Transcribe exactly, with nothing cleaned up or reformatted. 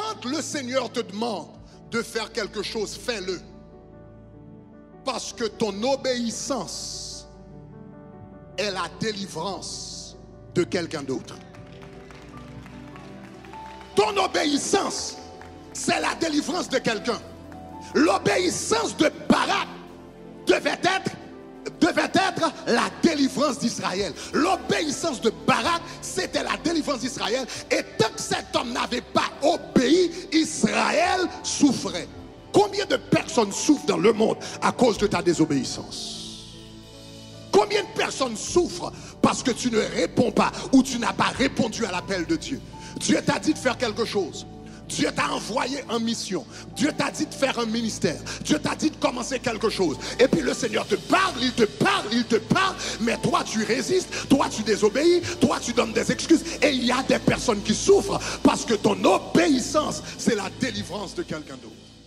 quand le Seigneur te demande de faire quelque chose, fais-le. Parce que ton obéissance est la délivrance de quelqu'un d'autre. Ton obéissance, c'est la délivrance de quelqu'un. L'obéissance de Barak devait être, devait être la délivrance d'Israël. L'obéissance de Barak, c'était la délivrance d'Israël. Et tant que cet homme n'avait pas obéi, Israël souffrait. Combien de personnes souffrent dans le monde à cause de ta désobéissance? Combien de personnes souffrent parce que tu ne réponds pas ou tu n'as pas répondu à l'appel de Dieu? Dieu t'a dit de faire quelque chose. Dieu t'a envoyé en mission. Dieu t'a dit de faire un ministère. Dieu t'a dit de commencer quelque chose. Et puis le Seigneur te parle, il te parle, il te parle. Mais toi tu résistes, toi tu désobéis, toi tu donnes des excuses. Et il y a des personnes qui souffrent parce que ton obéissance, c'est la délivrance de quelqu'un d'autre.